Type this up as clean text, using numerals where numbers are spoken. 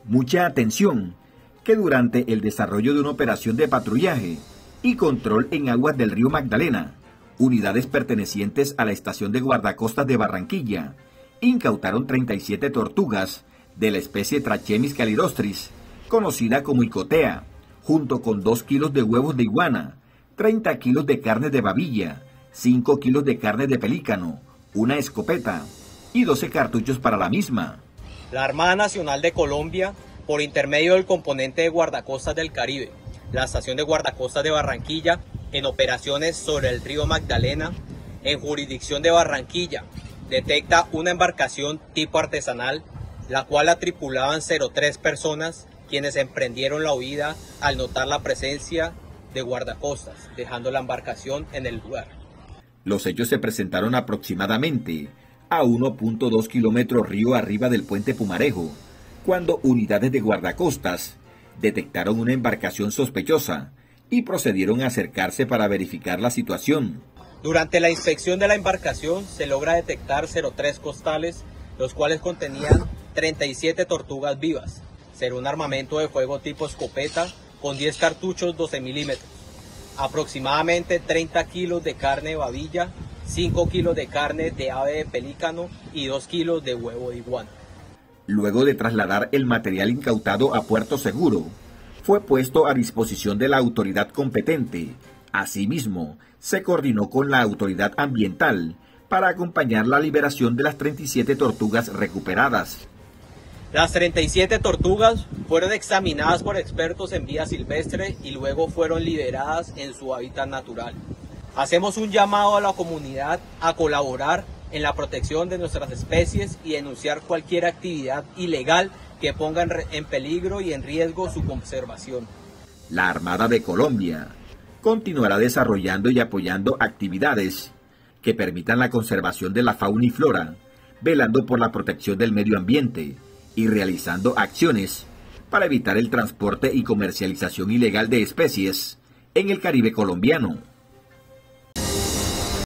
Mucha atención, que durante el desarrollo de una operación de patrullaje y control en aguas del río Magdalena, unidades pertenecientes a la estación de guardacostas de Barranquilla incautaron 37 tortugas de la especie Trachemis calirostris, conocida como icotea, junto con 2 kilos de huevos de iguana, 30 kilos de carne de babilla, 5 kilos de carne de pelícano, una escopeta y 12 cartuchos para la misma. La Armada Nacional de Colombia, por intermedio del componente de Guardacostas del Caribe, la estación de guardacostas de Barranquilla, en operaciones sobre el río Magdalena, en jurisdicción de Barranquilla, detecta una embarcación tipo artesanal, la cual la tripulaban 03 personas, quienes emprendieron la huida al notar la presencia de guardacostas, dejando la embarcación en el lugar. Los hechos se presentaron aproximadamente a 1.2 kilómetros río arriba del puente Pumarejo, cuando unidades de guardacostas detectaron una embarcación sospechosa y procedieron a acercarse para verificar la situación. Durante la inspección de la embarcación se logra detectar 03 costales, los cuales contenían 37 tortugas vivas, ser un armamento de fuego tipo escopeta con 10 cartuchos 12 milímetros, aproximadamente 30 kilos de carne de babilla, 5 kilos de carne de ave de pelícano y 2 kilos de huevo de iguana. Luego de trasladar el material incautado a Puerto Seguro, fue puesto a disposición de la autoridad competente. Asimismo, se coordinó con la autoridad ambiental para acompañar la liberación de las 37 tortugas recuperadas. Las 37 tortugas fueron examinadas por expertos en vida silvestre y luego fueron liberadas en su hábitat natural. Hacemos un llamado a la comunidad a colaborar en la protección de nuestras especies y denunciar cualquier actividad ilegal que ponga en peligro y en riesgo su conservación. La Armada de Colombia continuará desarrollando y apoyando actividades que permitan la conservación de la fauna y flora, velando por la protección del medio ambiente y realizando acciones para evitar el transporte y comercialización ilegal de especies en el Caribe colombiano.